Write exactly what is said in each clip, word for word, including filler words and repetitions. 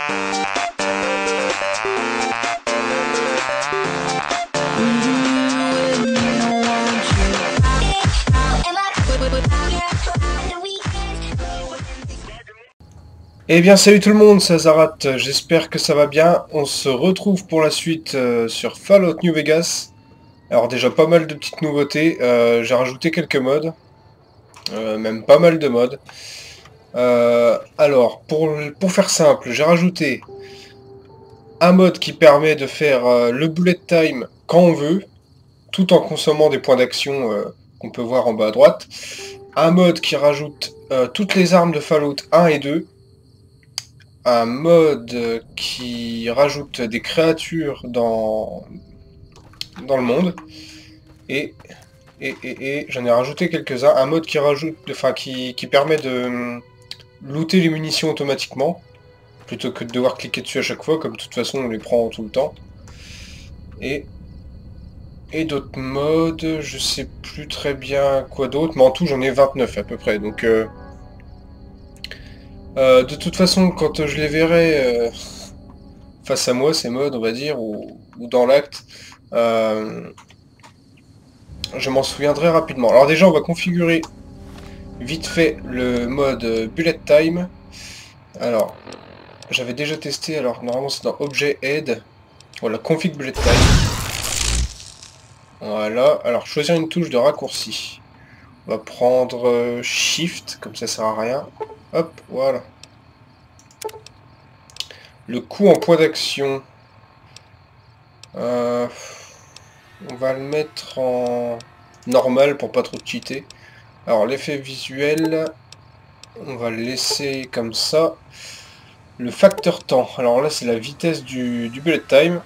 Eh bien salut tout le monde, c'est Azarat, j'espère que ça va bien. On se retrouve pour la suite euh, sur Fallout New Vegas. Alors déjà pas mal de petites nouveautés, euh, j'ai rajouté quelques mods, euh, même pas mal de mods. Euh, alors pour, pour faire simple, j'ai rajouté un mode qui permet de faire euh, le bullet time quand on veut, tout en consommant des points d'action euh, qu'on peut voir en bas à droite. Un mode qui rajoute euh, toutes les armes de Fallout un et deux. Un mode qui rajoute des créatures dans, dans le monde. Et, et, et, et j'en ai rajouté quelques-uns. Un mode qui rajoute, enfin qui, qui permet de looter les munitions automatiquement, plutôt que de devoir cliquer dessus à chaque fois, comme de toute façon on les prend tout le temps. Et, et d'autres modes, je sais plus très bien quoi d'autre, mais en tout j'en ai vingt-neuf à peu près. Donc euh, euh, de toute façon, quand je les verrai euh, face à moi, ces modes, on va dire, ou, ou dans l'acte, euh, je m'en souviendrai rapidement. Alors déjà, on va configurer vite fait le mode Bullet Time. Alors, j'avais déjà testé, alors normalement c'est dans Objet Aid. Voilà, Config Bullet Time. Voilà, alors choisir une touche de raccourci. On va prendre euh, Shift, comme ça ça sert à rien. Hop, voilà. Le coup en point d'action. Euh, on va le mettre en normal pour pas trop cheater. Alors l'effet visuel, on va le laisser comme ça. Le facteur temps, alors là c'est la vitesse du, du bullet time.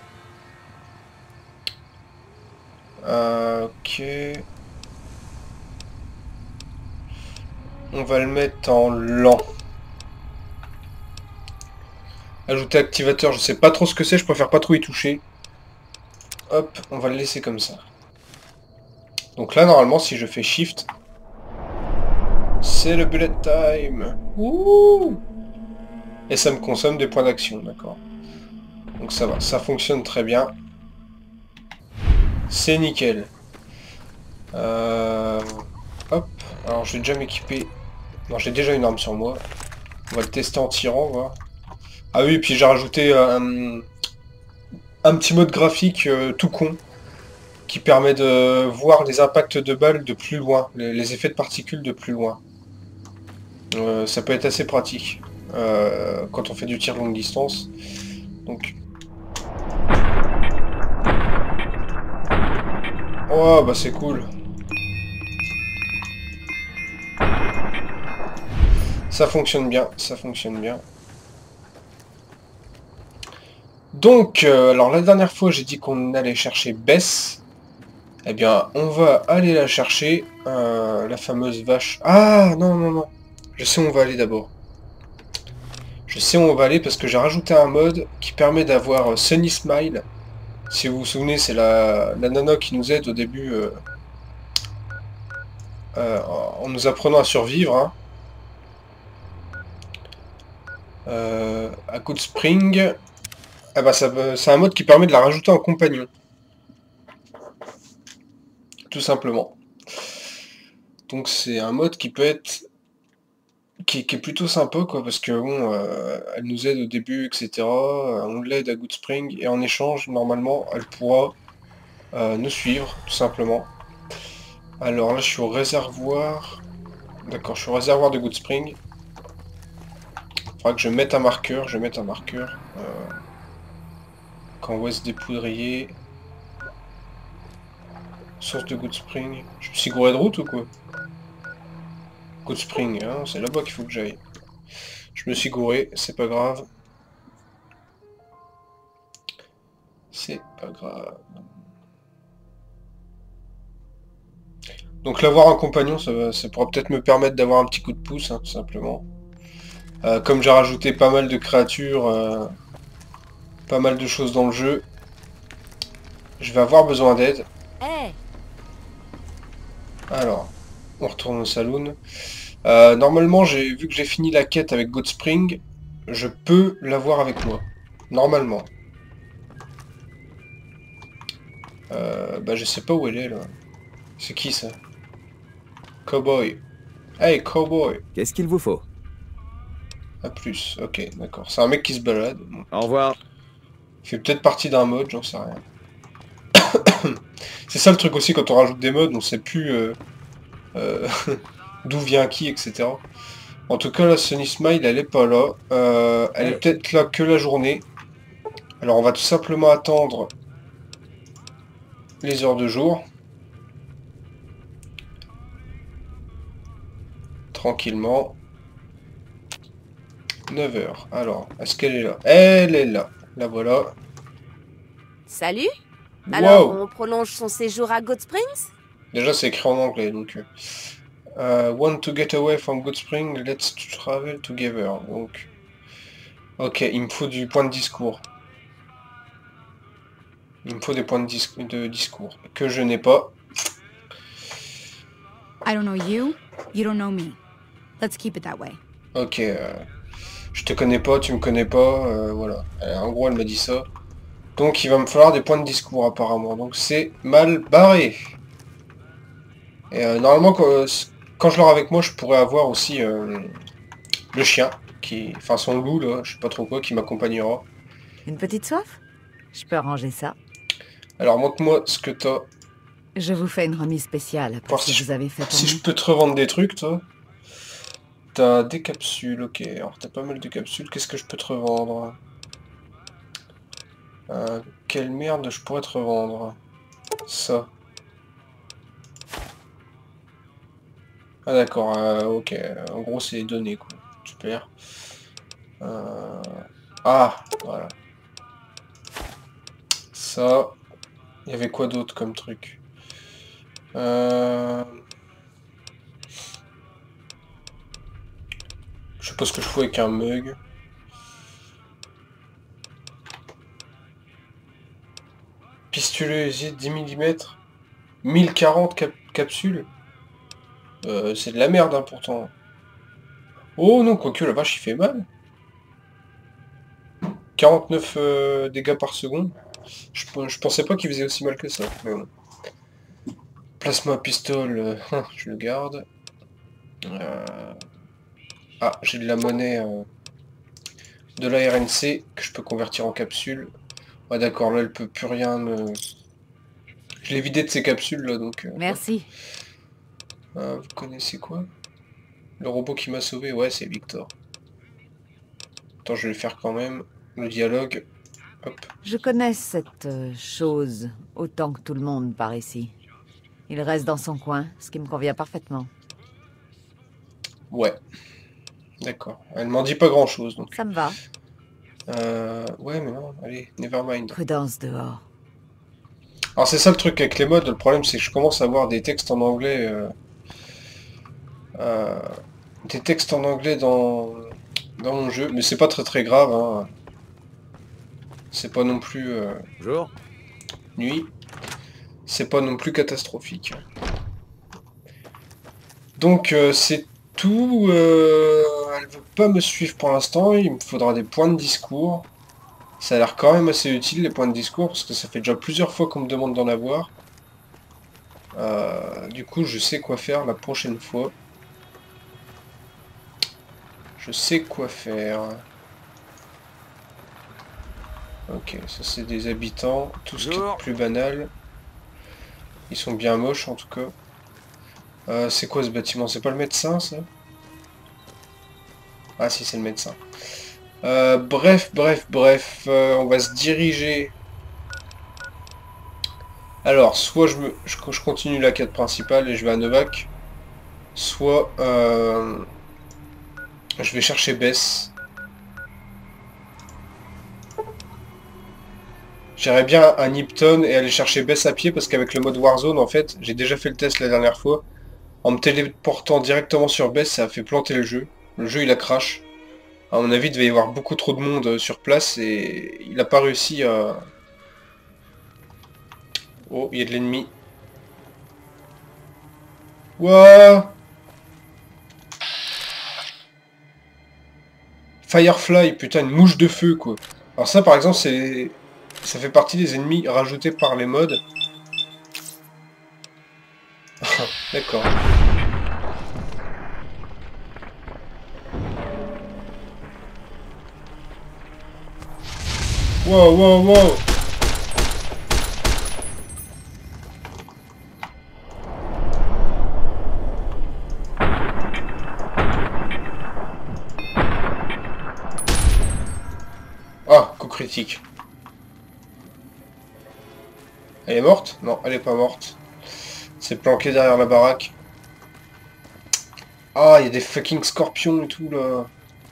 Euh, ok. On va le mettre en lent. Ajouter activateur, je sais pas trop ce que c'est, je préfère pas trop y toucher. Hop, on va le laisser comme ça. Donc là normalement si je fais Shift, c'est le bullet time. Ouh! Et ça me consomme des points d'action, d'accord. Donc ça va, ça fonctionne très bien. C'est nickel. Euh... Hop, alors je vais déjà m'équiper. Non, j'ai déjà une arme sur moi. On va le tester en tirant, voir. Ah oui, puis j'ai rajouté un, un petit mode graphique euh, tout con, qui permet de voir les impacts de balles de plus loin, les, les effets de particules de plus loin. Euh, ça peut être assez pratique euh, quand on fait du tir longue distance. Donc... Oh bah c'est cool. Ça fonctionne bien, ça fonctionne bien. Donc, euh, alors la dernière fois j'ai dit qu'on allait chercher Bess. Eh bien, on va aller la chercher, euh, la fameuse vache. Ah non, non, non. Je sais où on va aller d'abord. Je sais où on va aller parce que j'ai rajouté un mode qui permet d'avoir euh, Sunny Smile. Si vous vous souvenez, c'est la, la nana qui nous aide au début euh, euh, en nous apprenant à survivre. Hein. Euh, à Good Spring. Ah bah c'est un mode qui permet de la rajouter en compagnon. Tout simplement. Donc c'est un mode qui peut être... Qui, qui est plutôt sympa, quoi, parce que bon, euh, elle nous aide au début, et cetera. On l'aide à Good Spring, et en échange, normalement, elle pourra euh, nous suivre, tout simplement. Alors là, je suis au réservoir. D'accord, je suis au réservoir de Good Spring. Il faudra que je mette un marqueur, je vais mettre un marqueur. Euh, Camp Ouest des Poudriers. Source de Good Spring. Je me suis gouré de route ou quoi? Good Spring, hein, c'est là-bas qu'il faut que j'aille. Je me suis gouré, c'est pas grave. C'est pas grave. Donc l'avoir en compagnon, ça, va, ça pourra peut-être me permettre d'avoir un petit coup de pouce, hein, tout simplement. Euh, comme j'ai rajouté pas mal de créatures, euh, pas mal de choses dans le jeu, je vais avoir besoin d'aide. Hey. Alors, on retourne au saloon. Euh, normalement, j'ai vu que j'ai fini la quête avec Good Spring. je peux l'avoir avec moi. Normalement. Euh, bah je sais pas où elle est là. C'est qui ça? Cowboy. Hey cowboy. Qu'est-ce qu'il vous faut? A plus, ok, d'accord. C'est un mec qui se balade. Bon. Au revoir. Il fait peut-être partie d'un mode, j'en sais rien. C'est ça le truc aussi quand on rajoute des modes, on sait plus euh, euh, d'où vient qui, et cetera. En tout cas, la Sunny Smile, elle est pas là. Euh, elle est Hey. peut-être là que la journée. Alors on va tout simplement attendre les heures de jour. Tranquillement. neuf heures. Alors, est-ce qu'elle est là? Elle est là. La voilà. Salut. Alors, Wow! on prolonge son séjour à Good Springs? Déjà, c'est écrit en anglais, donc... Euh, euh, want to get away from Good Spring, let's travel together. Donc... Ok, il me faut du point de discours. Il me faut des points de, dis de discours. Que je n'ai pas. I don't know you, you don't know me. Let's keep it that way. Ok, euh, je te connais pas, tu me connais pas, euh, voilà. Euh, en gros, elle m'a dit ça. Donc, il va me falloir des points de discours, apparemment. Donc, c'est mal barré. Et euh, normalement, quand, euh, quand je l'aurai avec moi, je pourrais avoir aussi euh, le chien, qui, enfin son loup, là, je sais pas trop quoi, qui m'accompagnera. Une petite soif? Je peux arranger ça. Alors, montre-moi ce que t'as. Je vous fais une remise spéciale après Voir ce si que je, vous avez fait pour si moi. je peux te revendre des trucs, toi. T'as des capsules, ok. Alors, t'as pas mal de capsules. Qu'est-ce que je peux te revendre? euh, Quelle merde je pourrais te revendre? Ça. Ah d'accord, euh, ok. En gros, c'est les données, quoi. Super. Euh... Ah, voilà. Ça. Il y avait quoi d'autre comme truc? euh... Je sais pas ce que je fais avec un mug. Pistolet usé dix millimètres. mille quarante cap capsules. Euh, c'est de la merde, hein, pourtant. Oh non, quoique la vache, il fait mal. quarante-neuf euh, dégâts par seconde. Je, je pensais pas qu'il faisait aussi mal que ça. Mais bon. Plasma pistole, euh, je le garde. Euh... Ah, j'ai de la monnaie, euh, de la R N C que je peux convertir en capsule. Ah d'accord, là elle peut plus rien me... Je l'ai vidé de ces capsules là, donc... Euh, Merci. euh, vous connaissez quoi? Le robot qui m'a sauvé, ouais, c'est Victor. Attends, je vais le faire quand même. Le dialogue. Hop. Je connais cette euh, chose autant que tout le monde par ici. Il reste dans son coin, ce qui me convient parfaitement. Ouais. D'accord. Elle m'en dit pas grand chose, donc... Ça me va. Euh... Ouais, mais non, allez, nevermind. Prudence dehors. Alors c'est ça le truc avec les mods, le problème c'est que je commence à avoir des textes en anglais... Euh... Euh... Des textes en anglais dans... dans mon jeu, mais c'est pas très très grave, hein. C'est pas non plus... Euh... Bonjour. Nuit. C'est pas non plus catastrophique. Donc euh, c'est tout. Euh... Elle veut pas me suivre pour l'instant, il me faudra des points de discours. Ça a l'air quand même assez utile les points de discours, parce que ça fait déjà plusieurs fois qu'on me demande d'en avoir. Euh... Du coup je sais quoi faire la prochaine fois. Je sais quoi faire. Ok, ça c'est des habitants, tout ce qui est plus banal. Ils sont bien moches en tout cas. Euh, c'est quoi ce bâtiment? C'est pas le médecin ça? Ah si, c'est le médecin. Euh, bref, bref, bref, euh, on va se diriger. Alors, soit je, me, je, je continue la quête principale et je vais à Novak, soit euh, je vais chercher Bess. J'irais bien à Nipton et aller chercher Bess à pied parce qu'avec le mode Warzone, en fait, j'ai déjà fait le test la dernière fois. En me téléportant directement sur Bess, ça a fait planter le jeu. Le jeu, il a crash. À mon avis, il devait y avoir beaucoup trop de monde sur place et il n'a pas réussi à... Oh, il y a de l'ennemi. Ouah! Firefly, putain, une mouche de feu, quoi. Alors ça, par exemple, c'est... ça fait partie des ennemis rajoutés par les mods. D'accord. Wow, wow, wow. Ah, coup critique. Elle est morte? Non, elle est pas morte. C'est planqué derrière la baraque. Ah, il y a des fucking scorpions et tout, là.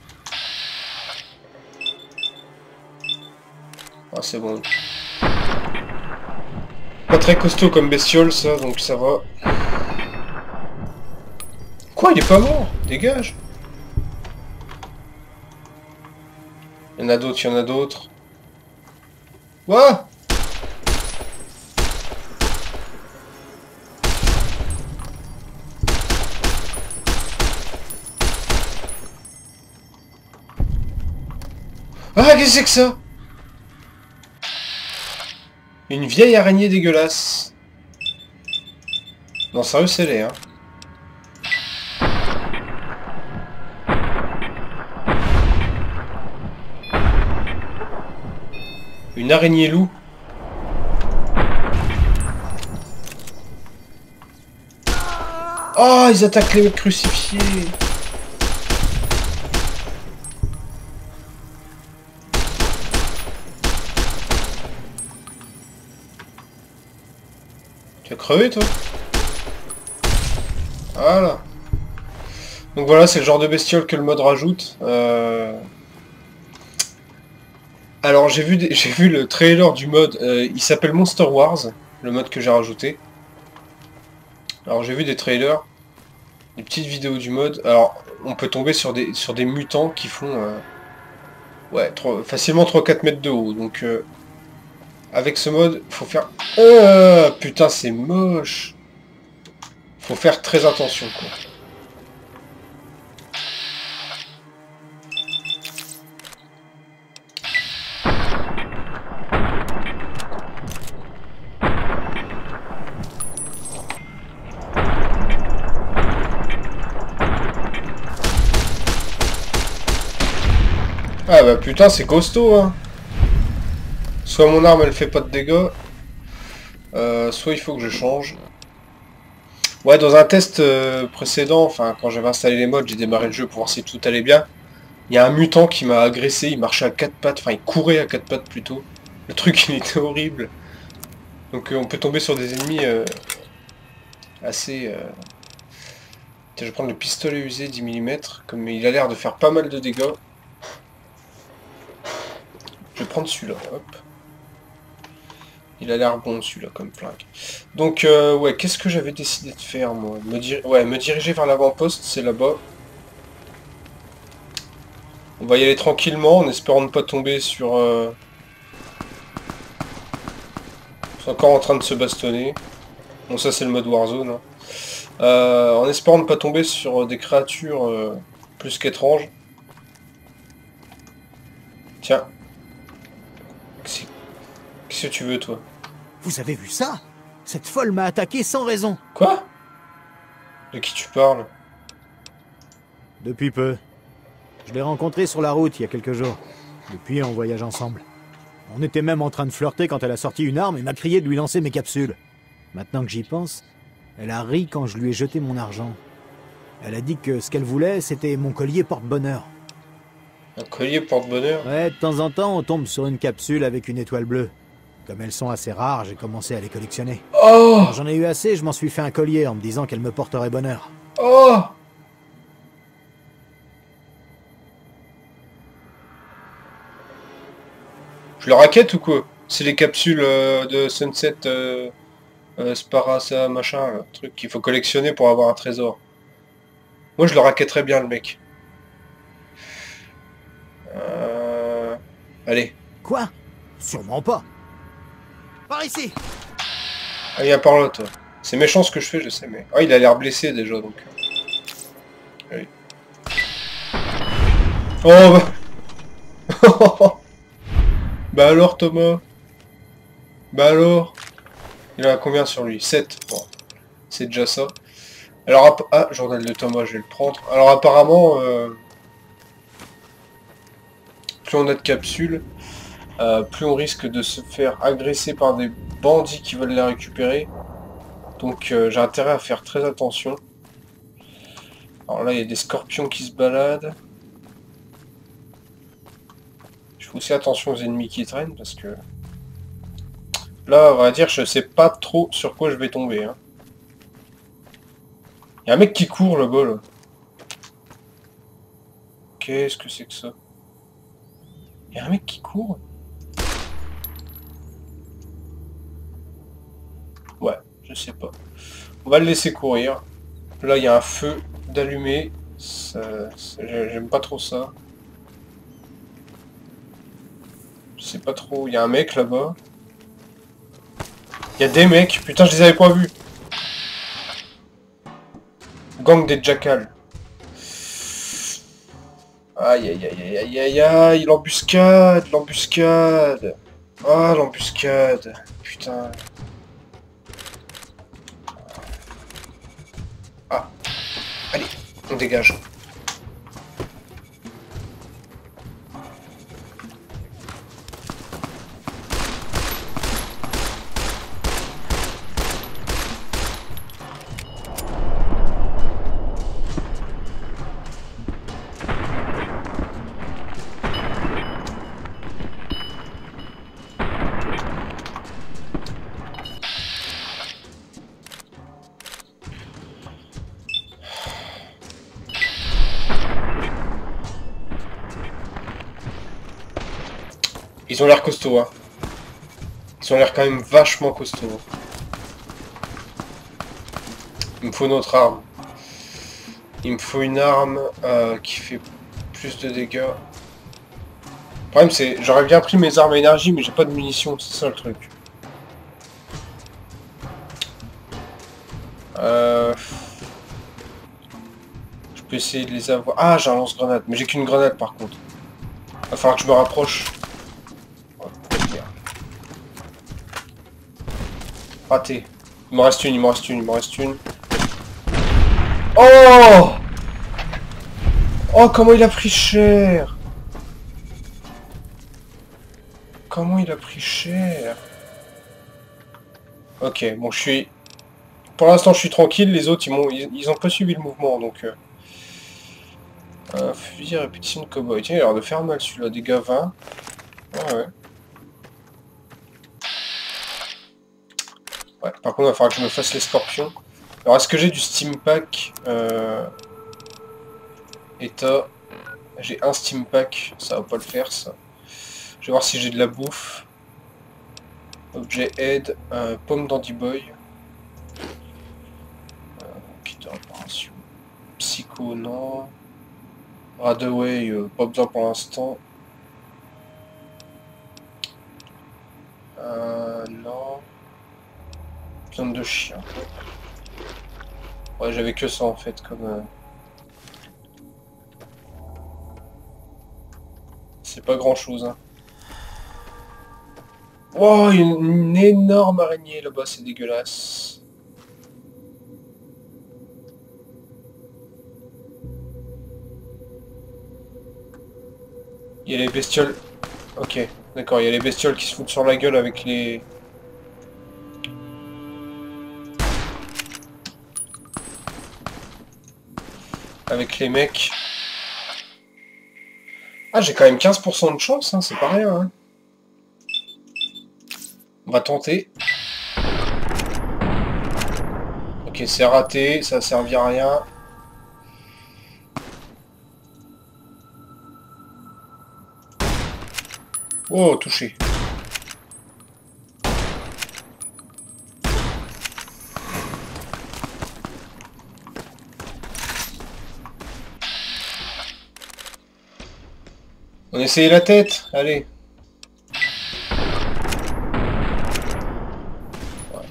Ah, c'est bon. Pas très costaud comme bestiole, ça, donc ça va. Quoi, il est pas mort? Dégage. Il y en a d'autres, il y en a d'autres. What? Ah, qu'est-ce que c'est que ça? Une vieille araignée dégueulasse. Non, sérieux, c'est laid, hein. Une araignée loup. Oh, ils attaquent les mecs crucifiés. Tu as crevé, toi? Voilà. Donc voilà, c'est le genre de bestiole que le mode rajoute. Euh... Alors j'ai vu, des... j'ai vu le trailer du mode, euh, il s'appelle Monster Wars, le mode que j'ai rajouté. Alors j'ai vu des trailers, des petites vidéos du mode. Alors on peut tomber sur des, sur des mutants qui font euh... ouais, trois... facilement trois quatre mètres de haut. Donc euh... avec ce mode, faut faire... Euh, putain, c'est moche. Faut faire très attention, quoi. Ah bah putain, c'est costaud, hein. Soit mon arme elle fait pas de dégâts, euh, soit il faut que je change. Ouais, dans un test euh, précédent, enfin quand j'avais installé les mods, j'ai démarré le jeu pour voir si tout allait bien. Il y a un mutant qui m'a agressé, il marchait à quatre pattes, enfin il courait à quatre pattes plutôt. Le truc il était horrible. Donc euh, on peut tomber sur des ennemis euh, assez... Euh... Tiens, je vais prendre le pistolet usé dix millimètres, comme il a l'air de faire pas mal de dégâts. Je vais prendre celui-là, hop. Il a l'air bon celui-là comme flingue. Donc euh, ouais, qu'est-ce que j'avais décidé de faire moi? Me dir... Ouais, me diriger vers l'avant-poste, c'est là-bas. On va y aller tranquillement, en espérant ne pas tomber sur... Euh... Ils sont encore en train de se bastonner. Bon, ça c'est le mode Warzone. Hein. Euh, en espérant ne pas tomber sur des créatures euh, plus qu'étranges. Tiens. Qu'est-ce que tu veux, toi? Vous avez vu ça? Cette folle m'a attaqué sans raison. Quoi? De qui tu parles? Depuis peu. Je l'ai rencontrée sur la route il y a quelques jours. Depuis, on voyage ensemble. On était même en train de flirter quand elle a sorti une arme et m'a crié de lui lancer mes capsules. Maintenant que j'y pense, elle a ri quand je lui ai jeté mon argent. Elle a dit que ce qu'elle voulait, c'était mon collier porte-bonheur. Un collier porte-bonheur? Ouais, de temps en temps, on tombe sur une capsule avec une étoile bleue. Comme elles sont assez rares, j'ai commencé à les collectionner. Oh! Quand j'en ai eu assez, je m'en suis fait un collier en me disant qu'elle me porterait bonheur. Oh! Je le raquette ou quoi? C'est les capsules euh, de Sunset euh, euh, Sparasa machin, là, truc qu'il faut collectionner pour avoir un trésor. Moi je le raquetterais bien le mec. Euh... Allez. Quoi? Sûrement pas. Par ici. Ah, viens par là, toi. C'est méchant ce que je fais, je sais, mais... Ah, il a l'air blessé, déjà, donc... Allez. Oh, bah... Bah alors Thomas? Bah alors? Il en a combien sur lui? sept. Bon, c'est déjà ça. Alors, ah, journal de Thomas, je vais le prendre. Alors apparemment, euh, plus on a de capsules, euh, plus on risque de se faire agresser par des bandits qui veulent les récupérer. Donc euh, j'ai intérêt à faire très attention. Alors là, il y a des scorpions qui se baladent. Je fais aussi attention aux ennemis qui traînent parce que... Là, on va dire, je sais pas trop sur quoi je vais tomber. Hein. Il y a un mec qui court là-bas, là. Qu'est-ce que c'est que ça? Il y a un mec qui court? Ouais, je sais pas. On va le laisser courir. Là, il y a un feu d'allumé. J'aime pas trop ça. Je sais pas trop. Il y a un mec là-bas. Il y a des mecs. Putain, je les avais pas vus. Gang des jackals. Aïe aïe aïe aïe aïe aïe, l'embuscade, l'embuscade. Ah, l'embuscade. Putain. Ah. Allez, on dégage. Ils ont l'air costauds, hein. Ils ont l'air quand même vachement costauds. Il me faut notre arme. Il me faut une arme euh, qui fait plus de dégâts. Le problème c'est, j'aurais bien pris mes armes à énergie, mais j'ai pas de munitions, c'est ça le truc. Euh... Je peux essayer de les avoir. Ah, j'ai un lance-grenade, mais j'ai qu'une grenade par contre. Il va falloir que je me rapproche. Raté. Il m'en reste une, il m'en reste une, il m'en reste une. Oh! Oh, comment il a pris cher! Comment il a pris cher? Ok, bon, je suis... Pour l'instant, je suis tranquille. Les autres, ils m'ont, ils, ils ont pas suivi le mouvement, donc... Euh... Un fusil à répétition de cowboy. Tiens, il a l'air de faire mal, celui-là. Dégâts vingt. Ah ouais. Ouais, par contre, il va falloir que je me fasse les scorpions. Alors, est-ce que j'ai du steam pack euh... État. J'ai un steam pack, ça va pas le faire, ça. Je vais voir si j'ai de la bouffe. Objet aide, euh, pomme d'Andy Boy. Euh, kit de réparation. Psycho, non. Radaway, euh, pas besoin pour l'instant. Euh, non. Viande de chien. Ouais, j'avais que ça en fait, comme... Euh... C'est pas grand chose, hein. Wow, il y a une, une énorme araignée là-bas, c'est dégueulasse. Il y a les bestioles. Ok, d'accord, il y a les bestioles qui se foutent sur la gueule avec les... Avec les mecs. Ah, j'ai quand même quinze pour cent de chance, hein, c'est pas rien. Hein. On va tenter. Ok, c'est raté, ça a servi à rien. Oh, touché. On essaye la tête, allez. Ouais.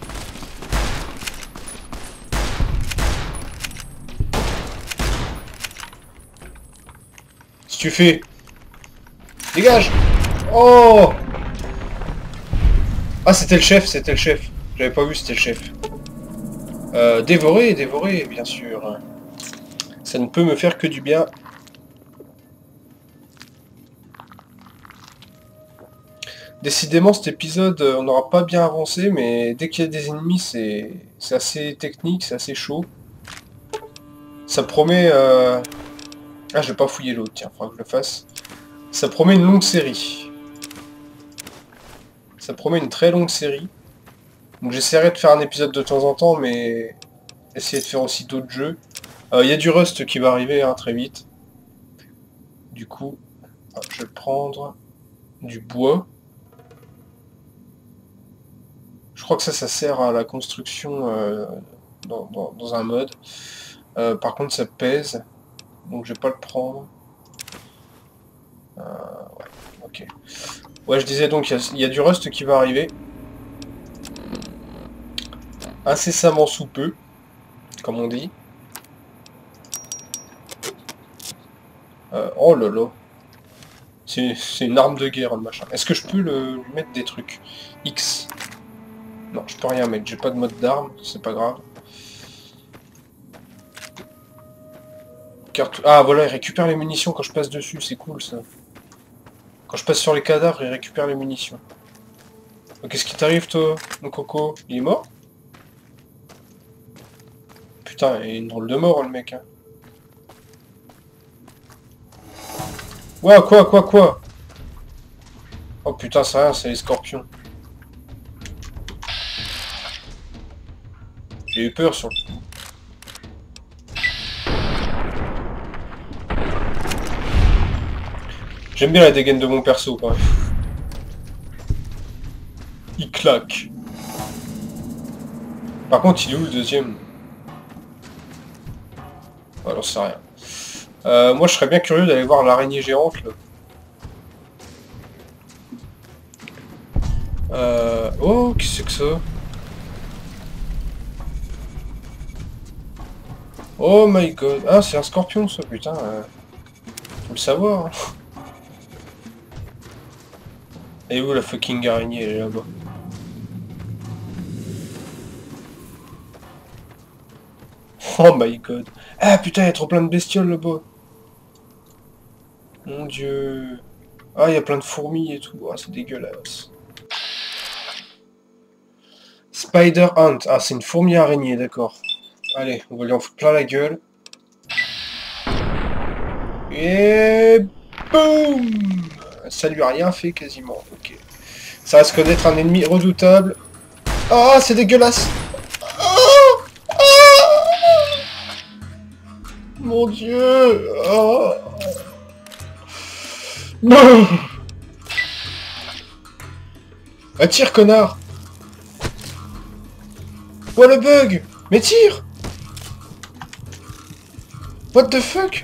Si tu fais. Dégage! Oh! Ah, c'était le chef, c'était le chef. J'avais pas vu, c'était le chef. Euh, dévorer, dévorer, bien sûr. Ça ne peut me faire que du bien. Décidément, cet épisode, on n'aura pas bien avancé, mais dès qu'il y a des ennemis, c'est c'est assez technique, c'est assez chaud. Ça promet... Euh... Ah, je vais pas fouiller l'autre, tiens, faudra que je le fasse. Ça promet une longue série. Ça promet une très longue série. Donc j'essaierai de faire un épisode de temps en temps, mais... essayer de faire aussi d'autres jeux. Il euh, y a du Rust qui va arriver hein, très vite. Du coup, je vais prendre du bois. Je crois que ça, ça sert à la construction euh, dans, dans, dans un mode. Euh, par contre, ça pèse. Donc, je vais pas le prendre. Euh, ouais, ok. Ouais, je disais donc, il y, y a du Rust qui va arriver. Incessamment sous peu, comme on dit. Euh, oh là là. C'est une arme de guerre, le machin. Est-ce que je peux le, lui mettre des trucs? X. Non, je peux rien mettre. J'ai pas de mode d'arme, c'est pas grave. Carte... Ah voilà, il récupère les munitions quand je passe dessus, c'est cool ça. Quand je passe sur les cadavres, il récupère les munitions. Qu'est-ce qui t'arrive toi, mon coco? Il est mort? Putain, il est une drôle de mort le mec. Hein. Ouais, quoi, quoi, quoi? Oh putain, c'est rien, c'est les scorpions. J'ai eu peur sur le coup. J'aime bien la dégaine de mon perso quand même. Il claque. Par contre, il est où le deuxième? Alors c'est rien. Euh, moi je serais bien curieux d'aller voir l'araignée géante là. Euh... Oh, qu'est-ce que c'est que ça? Oh my god. Ah, c'est un scorpion ça, putain. Euh... Faut le savoir. Hein. Et où la fucking araignée? Elle est là-bas. Oh my god. Ah putain, il y a trop plein de bestioles là-bas. Mon dieu. Ah, il y a plein de fourmis et tout. Ah, c'est dégueulasse. Spider Hunt. Ah, c'est une fourmi araignée, d'accord. Allez, on va lui en foutre plein la gueule. Et boum! Ça lui a rien fait quasiment. Ok. Ça va se connaître un ennemi redoutable. Ah, oh, c'est dégueulasse! Oh, oh, mon dieu! Oh. Non! Ah, tire, connard! What le bug? Mais tire! What the fuck?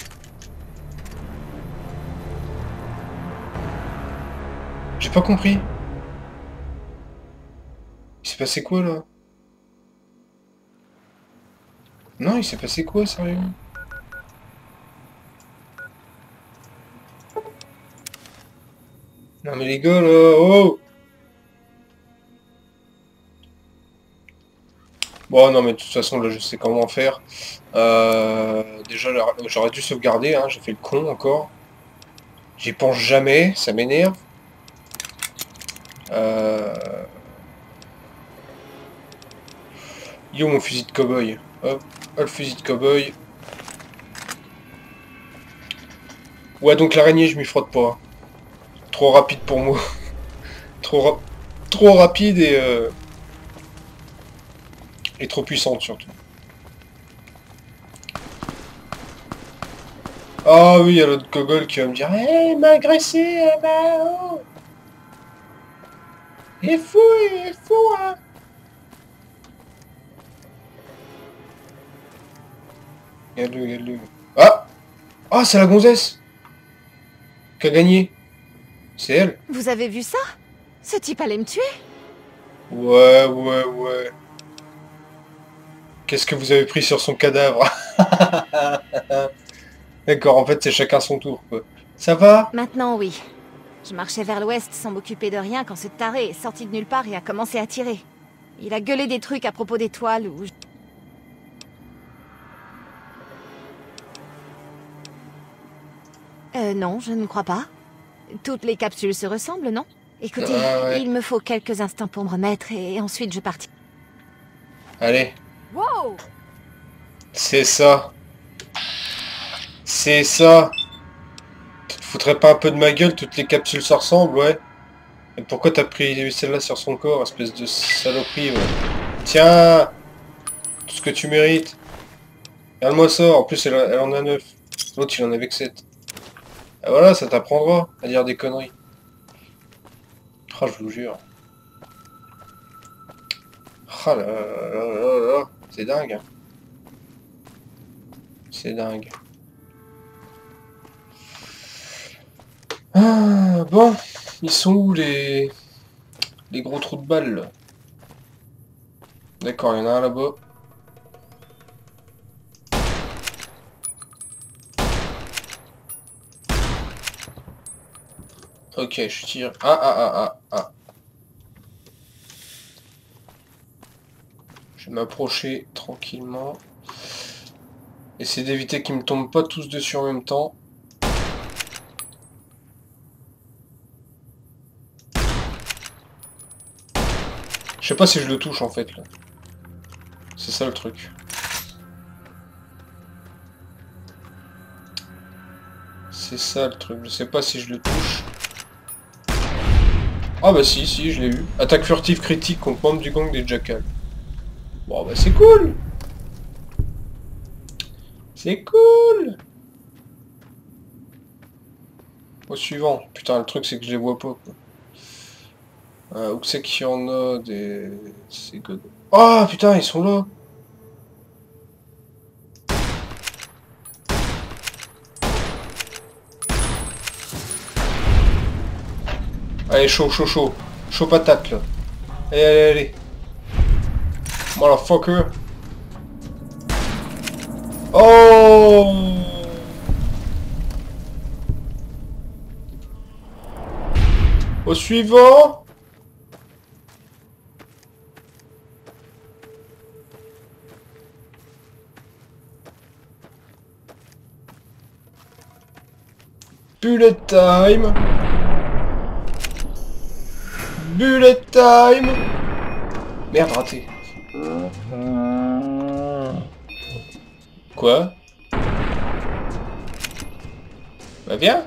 J'ai pas compris. Il s'est passé quoi là? Non, il s'est passé quoi, sérieux? Non mais les gars là, oh! Bon non mais de toute façon là je sais comment faire. Euh, déjà j'aurais dû sauvegarder, hein, j'ai fait le con encore. J'y pense jamais, ça m'énerve. Euh... Yo mon fusil de cow-boy. Hop, le fusil de cow-boy. Ouais donc l'araignée je m'y frotte pas. Trop rapide pour moi. trop, ra trop rapide et... Euh... Et trop puissante surtout. Ah oui, il y a l'autre gogol qui va me dire « Hey, il m'a agressé, eh ben, oh. Il est fou, il est fou, hein !» Regarde-le, regarde-le. Ah! Ah, c'est la gonzesse qui a gagné. C'est elle. Vous avez vu ça? Ce type allait me tuer. Ouais, ouais, ouais. Qu'est-ce que vous avez pris sur son cadavre? D'accord, en fait, c'est chacun son tour, quoi. Ça va? Maintenant, oui. Je marchais vers l'ouest sans m'occuper de rien quand ce taré est sorti de nulle part et a commencé à tirer. Il a gueulé des trucs à propos des toiles ou... Euh, non, je ne crois pas. Toutes les capsules se ressemblent, non? Écoutez, Ah ouais. il me faut quelques instants pour me remettre et ensuite je partirai. Allez, Wow! c'est ça. C'est ça. Tu te foutrais pas un peu de ma gueule, toutes les capsules se ressemblent, ouais. Et pourquoi t'as pris celle-là sur son corps, espèce de saloperie, ouais. Tiens, tout ce que tu mérites. Regarde-moi ça, en plus elle, elle en a neuf. L'autre il en avait que sept. Ah voilà, ça t'apprendra à dire des conneries. Ah, je vous jure. Ah là là là là là, c'est dingue. C'est dingue. Ah, bon, ils sont où les... les gros trous de balles là? D'accord, il y en a un là-bas. Ok, je tire. Ah, ah, ah, ah, ah. Je vais m'approcher tranquillement. Essayer d'éviter qu'ils me tombent pas tous dessus en même temps. Je sais pas si je le touche en fait là. C'est ça le truc. C'est ça le truc. Je sais pas si je le touche. Ah bah si, si, je l'ai eu. Attaque furtive critique contre membre du gang des jackals. Bon bah c'est cool. C'est cool. Au suivant. Putain, le truc c'est que je les vois pas quoi. Euh, où c'est qu'il y en a des... C'est good. Ah putain, ils sont là. Allez, chaud, chaud, chaud. Chaud patate, là. Allez, allez, allez. Motherfucker. Oh! Au suivant. Bullet time. Bullet time. Merde, raté. Quoi? Bah viens.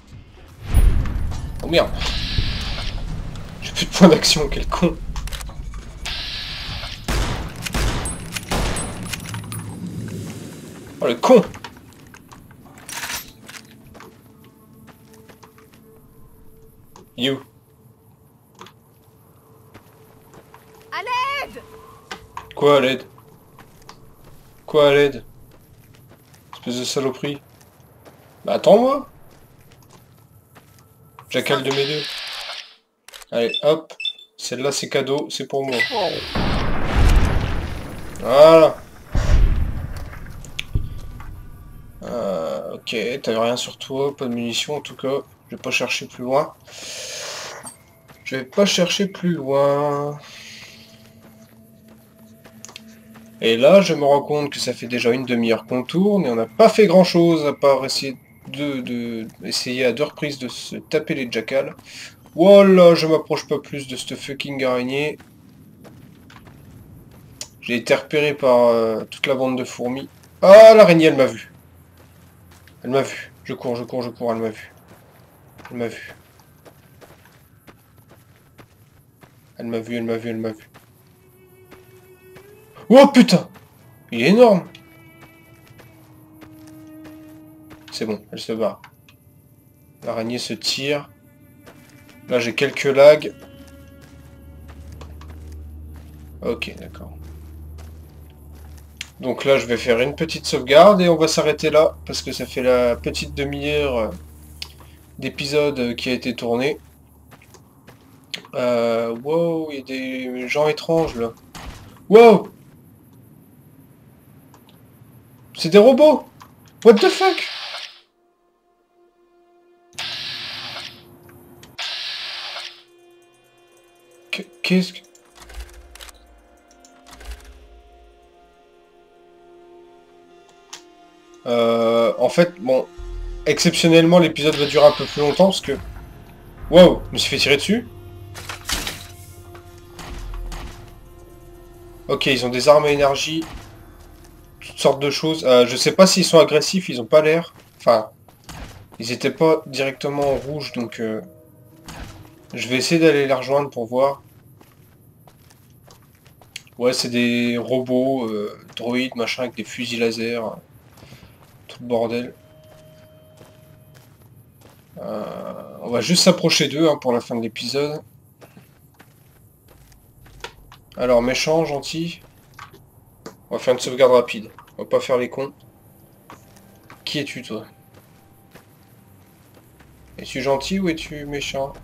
Oh merde. J'ai plus de points d'action, quel con. Oh le con. You. À l'aide! Quoi à l'aide? Quoi à l'aide? Espèce de saloperie. Bah attends-moi. Jackal de mes deux. Allez, hop. Celle-là, c'est cadeau, c'est pour moi. Voilà. Euh, ok, t'avais rien sur toi, pas de munitions en tout cas. Je vais pas chercher plus loin. Je vais pas chercher plus loin. Et là, je me rends compte que ça fait déjà une demi-heure qu'on tourne et on n'a pas fait grand-chose à part essayer de, de essayer à deux reprises de se taper les jackals. Voilà, je m'approche pas plus de cette fucking araignée. J'ai été repéré par euh, toute la bande de fourmis. Ah, l'araignée, elle m'a vu. Elle m'a vu. Je cours, je cours, je cours, elle m'a vu. Elle m'a vu. Elle m'a vu, elle m'a vu, elle m'a vu. Oh putain! Il est énorme! C'est bon, elle se barre. L'araignée se tire. Là, j'ai quelques lags. Ok, d'accord. Donc là, je vais faire une petite sauvegarde et on va s'arrêter là, parce que ça fait la petite demi-heure d'épisode qui a été tourné. Euh, wow, il y a des gens étranges, là. Wow! C'est des robots! What the fuck? Qu'est-ce que... Euh, en fait, bon... Exceptionnellement, l'épisode va durer un peu plus longtemps, parce que... Wow, je me suis fait tirer dessus. Ok, ils ont des armes à énergie. Toutes sortes de choses. Euh, je sais pas s'ils sont agressifs, ils ont pas l'air. Enfin... Ils étaient pas directement en rouge, donc... Euh... Je vais essayer d'aller les rejoindre pour voir. Ouais, c'est des robots, euh, droïdes, machin, avec des fusils laser. Tout le bordel. Euh, on va juste s'approcher d'eux hein, pour la fin de l'épisode. Alors, méchant, gentil. On va faire une sauvegarde rapide. On va pas faire les cons. Qui es-tu, toi? Es-tu gentil ou es-tu méchant?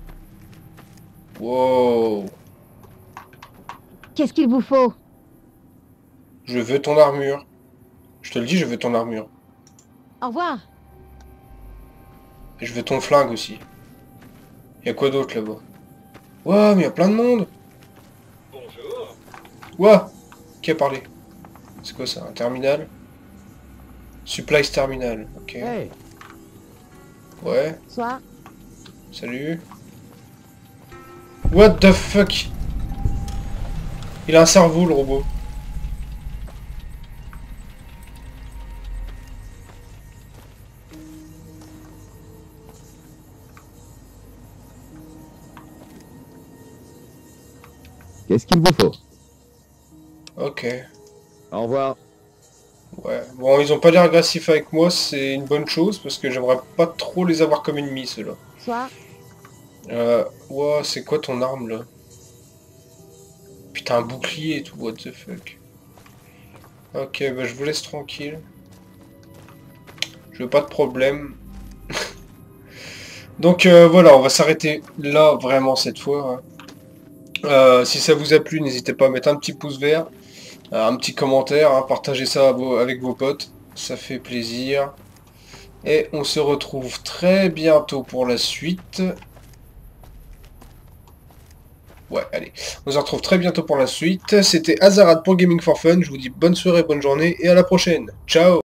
Wow. Qu'est-ce qu'il vous faut? Je veux ton armure. Je te le dis, je veux ton armure. Au revoir. Et je veux ton flingue aussi. Y'a quoi d'autre là-bas? Ouah, mais y'a plein de monde. Bonjour. Ouah. Qui a parlé? C'est quoi ça? Un terminal? Supplies terminal. Ok. Hey, Ouais. Soir. Salut. What the fuck? Il a un cerveau, le robot. Qu'est-ce qu'il vous faut? Ok. Au revoir. Ouais. Bon, ils ont pas l'air agressifs avec moi, c'est une bonne chose, parce que j'aimerais pas trop les avoir comme ennemis, ceux-là. Soir. Euh... Ouah, c'est quoi ton arme, là? Putain, un bouclier et tout, what the fuck. Ok, bah je vous laisse tranquille. Je veux pas de problème. Donc euh, voilà, on va s'arrêter là, vraiment, cette fois. Hein. Euh, si ça vous a plu, n'hésitez pas à mettre un petit pouce vert, un petit commentaire, hein, partagez ça à vos, avec vos potes, ça fait plaisir. Et on se retrouve très bientôt pour la suite. Ouais, allez. On se retrouve très bientôt pour la suite. C'était Azarad pour Gaming for Fun. Je vous dis bonne soirée, bonne journée et à la prochaine. Ciao!